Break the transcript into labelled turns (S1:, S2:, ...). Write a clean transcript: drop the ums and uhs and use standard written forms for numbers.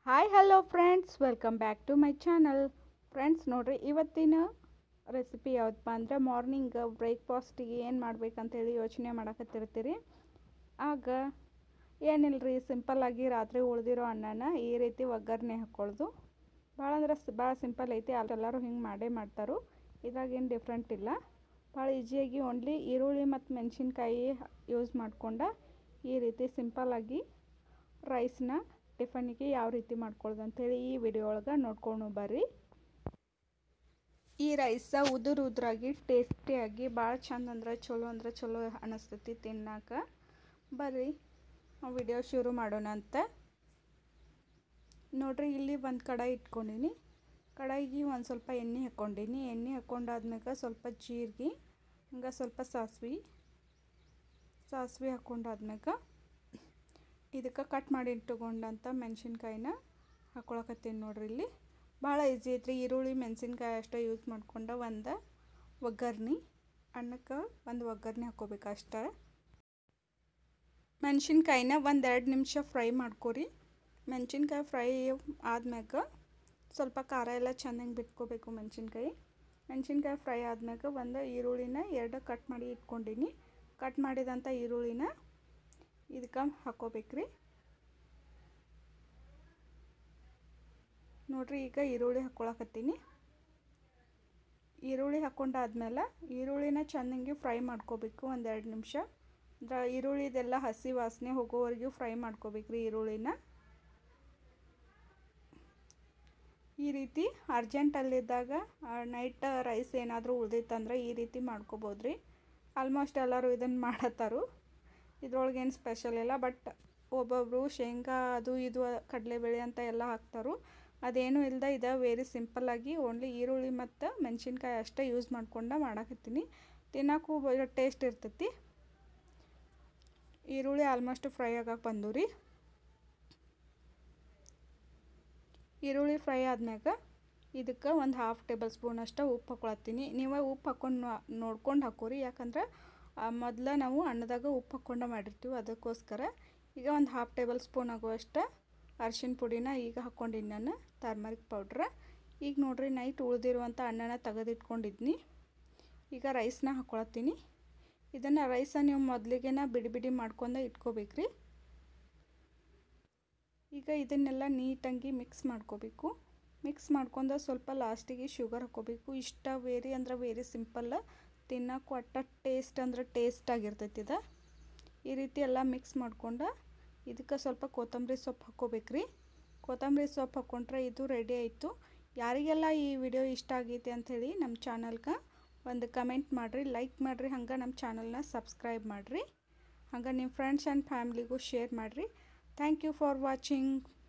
S1: Hi hello friends, welcome back to my channel. Friends ನೋಡ್ರಿ, ಇವತ್ತಿನ recipe ಯಾವುದಪ್ಪ ಅಂದರೆ ಮಾರ್ನಿಂಗ್ ಬ್ರೇಕ್ಫಾಸ್ಟಿಗೆ ಏನು ಮಾಡ್ಬೇಕಂತೇಳಿ ಯೋಚನೆ ಮಾಡಕತ್ತಿರ್ತೀರಿ. ಆಗ ಏನಿಲ್ಲರಿ, ಸಿಂಪಲ್ಲಾಗಿ ರಾತ್ರಿ ಉಳಿದಿರೋ ಅನ್ನನ ಈ ರೀತಿ ಒಗ್ಗರಣೆ ಹಾಕ್ಕೊಳ್ಳೋದು. ಭಾಳ ಅಂದ್ರೆ ಭಾಳ ಸಿಂಪಲ್ ಐತಿ. ಎಲ್ಲರೂ ಹಿಂಗೆ ಮಾಡೇ ಮಾಡ್ತಾರೆ. ಇದ್ರಾಗೇನು ಡಿಫ್ರೆಂಟ್ ಇಲ್ಲ. ಭಾಳ ಈಸಿಯಾಗಿ ಓನ್ಲಿ ಈರುಳ್ಳಿ ಮತ್ತು ಮೆಣಸಿನ್ಕಾಯಿ ಯೂಸ್ ಮಾಡ್ಕೊಂಡು ಈ ರೀತಿ ಸಿಂಪಲ್ಲಾಗಿ ರೈಸ್ನ ಟಿಫನಿಗೆ ಯಾವ ರೀತಿ ಮಾಡ್ಕೊಳ್ಳೋದು ಅಂಥೇಳಿ ಈ ವಿಡಿಯೋ ಒಳಗೆ ನೋಡ್ಕೊಂಡು ಬರ್ರಿ. ಈ ರೈಸ ಉದುರಾಗಿ ಟೇಸ್ಟಿಯಾಗಿ ಭಾಳ ಚಂದ ಅಂದ್ರೆ ಚಲೋ ಅನ್ನಿಸ್ತೈತಿ ತಿನ್ನಕ್ಕೆ. ಬರ್ರಿ ವಿಡಿಯೋ ಶುರು ಮಾಡೋಣ ಅಂತ. ನೋಡ್ರಿ, ಇಲ್ಲಿ ಒಂದು ಕಡಾಯಿ ಇಟ್ಕೊಂಡಿನಿ. ಕಡಾಯಿಗೆ ಒಂದು ಸ್ವಲ್ಪ ಎಣ್ಣೆ ಹಾಕ್ಕೊಂಡಿನಿ. ಎಣ್ಣೆ ಹಾಕ್ಕೊಂಡಾದ್ಮೇಲೆ ಸ್ವಲ್ಪ ಜೀರಿಗೆ, ಹಂಗೆ ಸ್ವಲ್ಪ ಸಾಸಿವೆ ಹಾಕ್ಕೊಂಡಾದ್ಮೇಲೆ ಇದಕ್ಕೆ ಕಟ್ ಮಾಡಿ ಇಟ್ಟುಕೊಂಡಂಥ ಮೆಣಸಿನ್ಕಾಯಿನ ಹಾಕ್ಕೊಳಕತ್ತೀನಿ. ನೋಡ್ರಿ, ಇಲ್ಲಿ ಭಾಳ ಈಸಿ ಐತ್ರಿ. ಈರುಳ್ಳಿ ಮೆಣಸಿನ್ಕಾಯಿ ಅಷ್ಟೇ ಯೂಸ್ ಮಾಡ್ಕೊಂಡು ಒಂದು ಒಗ್ಗರ್ಣೆ, ಅನ್ನಕ್ಕೆ ಒಂದು ಒಗ್ಗರಣೆ ಹಾಕ್ಕೋಬೇಕು ಅಷ್ಟೇ. ಮೆಣಸಿನ್ಕಾಯಿನ 1-2 ನಿಮಿಷ ಫ್ರೈ ಮಾಡ್ಕೊರಿ. ಮೆಣಸಿನ್ಕಾಯಿ ಫ್ರೈ ಆದ್ಮ್ಯಾಗ ಸ್ವಲ್ಪ ಖಾರ ಎಲ್ಲ ಚೆನ್ನಾಗಿ ಬಿಟ್ಕೋಬೇಕು. ಮೆಣಸಿನ್ಕಾಯಿ ಫ್ರೈ ಆದ್ಮ್ಯಾಗ ಒಂದು ಈರುಳ್ಳಿನ 2 ಕಟ್ ಮಾಡಿ ಇಟ್ಕೊಂಡಿನಿ. ಕಟ್ ಮಾಡಿದಂಥ ಈರುಳ್ಳಿನ ಇದಕ್ಕೆ ಹಾಕ್ಕೋಬೇಕ್ರಿ. ನೋಡ್ರಿ, ಈಗ ಈರುಳ್ಳಿ ಹಾಕ್ಕೊಳಕತ್ತೀನಿ. ಈರುಳ್ಳಿ ಹಾಕ್ಕೊಂಡಾದ್ಮೇಲೆ ಈರುಳ್ಳಿನ ಚೆನ್ನಾಗಿ ಫ್ರೈ ಮಾಡ್ಕೋಬೇಕು 1-2 ನಿಮಿಷ. ಈರುಳ್ಳಿದೆಲ್ಲ ಹಸಿ ವಾಸನೆ ಹೋಗೋವರೆಗೂ ಫ್ರೈ ಮಾಡ್ಕೋಬೇಕ್ರಿ ಈರುಳ್ಳಿನ. ಈ ರೀತಿ ಅರ್ಜೆಂಟಲ್ಲಿದ್ದಾಗ ನೈಟ್ ರೈಸ್ ಏನಾದರೂ ಉಳಿದಿತ್ತಂದ್ರೆ ಈ ರೀತಿ ಮಾಡ್ಕೋಬೋದ್ರಿ. ಆಲ್ಮೋಸ್ಟ್ ಎಲ್ಲರೂ ಇದನ್ನು ಮಾಡತ್ತಾರು. ಇದ್ರೊಳಗೇನು ಸ್ಪೆಷಲ್ ಇಲ್ಲ. ಬಟ್ ಒಬ್ಬೊಬ್ಬರು ಶೇಂಗಾ ಅದು ಇದು ಕಡಲೆಬೇಳೆ ಅಂತ ಎಲ್ಲ ಹಾಕ್ತಾರು. ಅದೇನೂ ಇಲ್ಲದೆ ಇದು ವೆರಿ ಸಿಂಪಲ್ಲಾಗಿ ಓನ್ಲಿ ಈರುಳ್ಳಿ ಮತ್ತು ಮೆಣಸಿನ್ಕಾಯಿ ಅಷ್ಟೇ ಯೂಸ್ ಮಾಡ್ಕೊಂಡು ಮಾಡಾಕತ್ತೀನಿ. ತಿನ್ನೋಕ್ಕೂ ಟೇಸ್ಟ್ ಇರ್ತೈತಿ. ಈರುಳ್ಳಿ ಆಲ್ಮೋಸ್ಟ್ ಫ್ರೈ ಆಗಕ್ಕೆ ಬಂದು ರೀ. ಈರುಳ್ಳಿ ಫ್ರೈ ಆದ್ಮ್ಯಾಗ ಇದಕ್ಕೆ ಒಂದು 1/2 ಟೇಬಲ್ ಸ್ಪೂನ್ ಅಷ್ಟು ಉಪ್ಪು ಹಾಕ್ಕೊಳತ್ತೀನಿ. ನೀವು ಉಪ್ಪು ಹಾಕ್ಕೊಂಡು ನೋಡ್ಕೊಂಡು ಹಾಕೋರಿ. ಯಾಕಂದ್ರೆ ಮೊದಲು ನಾವು ಅನ್ನದಾಗ ಉಪ್ಪು ಹಾಕ್ಕೊಂಡು ಮಾಡಿರ್ತೀವಿ, ಅದಕ್ಕೋಸ್ಕರ. ಈಗ ಒಂದು 1/2 ಟೇಬಲ್ ಸ್ಪೂನ್ ಆಗುವಷ್ಟು ಅರಿಶಿನ ಪುಡಿನ ಈಗ ಹಾಕ್ಕೊಂಡಿನಿ ನಾನು, ಟರ್ಮರಿಕ್ ಪೌಡ್ರ. ಈಗ ನೋಡ್ರಿ, ನೈಟ್ ಉಳಿದಿರುವಂಥ ಅನ್ನನ ತೆಗೆದಿಟ್ಕೊಂಡಿದ್ನಿ. ಈಗ ರೈಸ್ನ ಹಾಕ್ಕೊಳತ್ತೀನಿ. ಇದನ್ನು ರೈಸ ನೀವು ಮೊದಲಿಗೆ ಬಿಡಿ ಮಾಡ್ಕೊಂಡು ಇಟ್ಕೋಬೇಕ್ರಿ. ಈಗ ಇದನ್ನೆಲ್ಲ ನೀಟಾಗಿ ಮಿಕ್ಸ್ ಮಾಡ್ಕೋಬೇಕು. ಮಿಕ್ಸ್ ಮಾಡ್ಕೊಂಡು ಸ್ವಲ್ಪ ಲಾಸ್ಟಿಗೆ ಶುಗರ್ ಹಾಕ್ಕೋಬೇಕು. ಇಷ್ಟ ವೆರಿ ಸಿಂಪಲ್. ತಿನ್ನೋಕ್ಕೂ ಟೇಸ್ಟ್ ಅಂದ್ರೆ ಟೇಸ್ಟ್ ಆಗಿರ್ತೈತಿ ಇದು. ಈ ರೀತಿ ಎಲ್ಲ ಮಿಕ್ಸ್ ಮಾಡ್ಕೊಂಡು ಇದಕ್ಕೆ ಸ್ವಲ್ಪ ಕೊತ್ತಂಬರಿ ಸೊಪ್ಪು ಹಾಕ್ಕೋಬೇಕ್ರಿ. ಕೊತ್ತಂಬರಿ ಸೊಪ್ಪು ಹಾಕ್ಕೊಂಡ್ರೆ ಇದು ರೆಡಿ ಆಯಿತು. ಯಾರಿಗೆಲ್ಲ ಈ ವಿಡಿಯೋ ಇಷ್ಟ ಆಗೈತೆ ಅಂಥೇಳಿ ನಮ್ಮ ಚಾನಲ್ಗೆ ಒಂದು ಕಮೆಂಟ್ ಮಾಡಿರಿ, ಲೈಕ್ ಮಾಡಿರಿ, ಹಂಗೆ ನಮ್ಮ ಚಾನಲ್ನ ಸಬ್ಸ್ಕ್ರೈಬ್ ಮಾಡಿರಿ. ಹಂಗೆ ನಿಮ್ಮ ಫ್ರೆಂಡ್ಸ್ ಆ್ಯಂಡ್ ಫ್ಯಾಮ್ಲಿಗೂ ಶೇರ್ ಮಾಡಿರಿ. Thank you for watching.